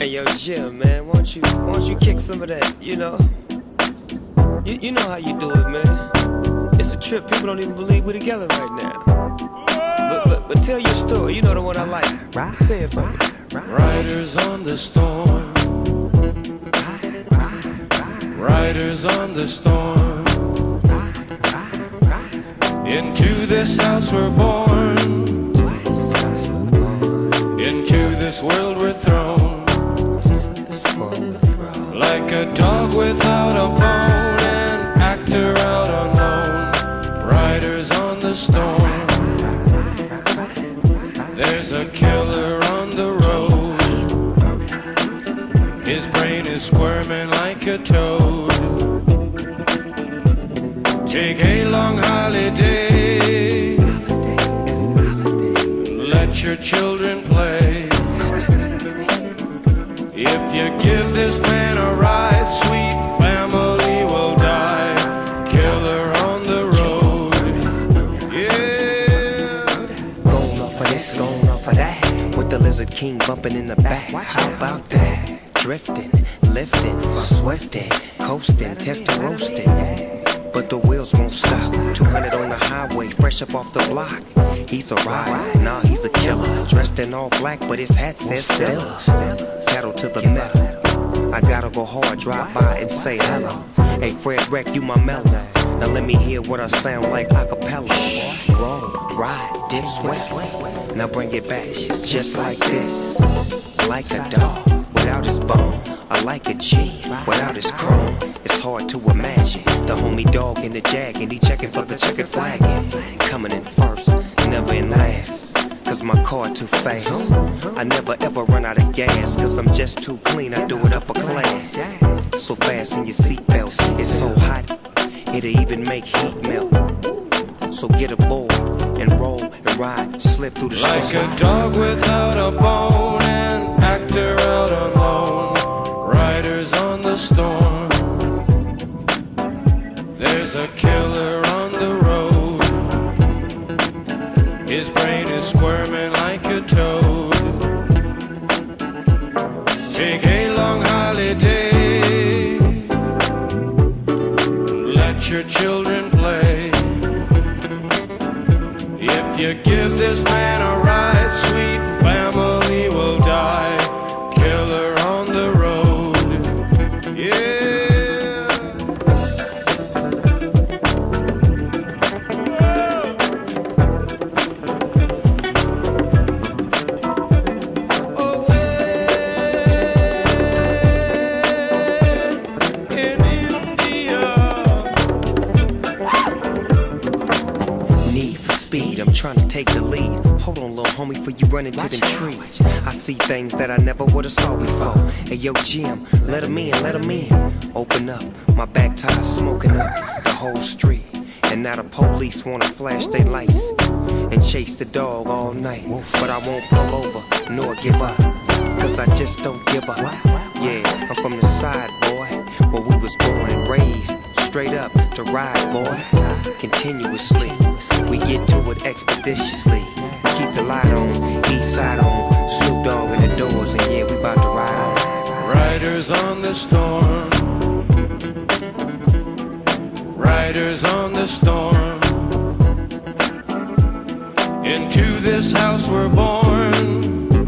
Hey yo, Jim, man, won't you kick some of that? You know how you do it, man. It's a trip. People don't even believe we're together right now. But tell your story. You know the one I like. Say it for me. Riders on the storm. Riders on the storm. Into this house we're born. Into this world we're thrown. Like a dog without a bone, an actor out alone. Riders on the storm. There's a killer on the road. His brain is squirming like a toad. Take a long holiday. Let your children play. If you give this man a ride, sweet family will die. Killer on the road. Yeah. Going off of this, going off of that. With the Lizard King bumping in the back. How about that? Drifting, lifting, swifting, coasting, testing, roasting. But the wheels won't stop. 200 on the highway, fresh up off the block. He's a rider, nah, he's a killer. Dressed in all black, but his hat says Stella. Pedal to the metal. I gotta go hard, drive by and say hello. Hey, Fred Wreck, you my mellow. Now let me hear what I sound like a cappella. Roll, ride, dip, sweat. Now bring it back, just like this. Like a dog without his bone. I like a G without his chrome. It's hard to imagine the homie dog in the jag, and he checking for the checkered flag. Coming in first, never in last, cause my car too fast. I never ever run out of gas, cause I'm just too clean, I do it upper class. So fast in your seatbelts, it's so hot, it'll even make heat melt. So get aboard and roll and ride, slip through the storm. Like a dog without a bone, an actor out alone. Riders on the storm. There's a killer on the road. His brain is squirming like a toad. Take a long holiday. Let your children play. If you give this man a ride, sweet family will die. Killer on the road. Yeah. I'm trying to take the lead. Hold on, little homie, before you run into them trees. I see things that I never would've saw before. Hey, yo, Jim, let him in, let him in. Open up, my back tire smoking up the whole street. And now the police wanna flash their lights and chase the dog all night. But I won't pull over, nor give up, cause I just don't give up. Yeah, I'm from the side, boy, where we was born and raised. Straight up to ride, boys, continuously. We get to it expeditiously. We keep the light on, east side on, Snoop Dogg in the doors, and yeah, we about to ride on. Riders on the storm. Riders on the storm. Into this house we're born.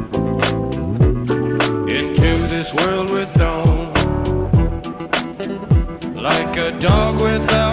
Into this world we're thrown. Like a dog without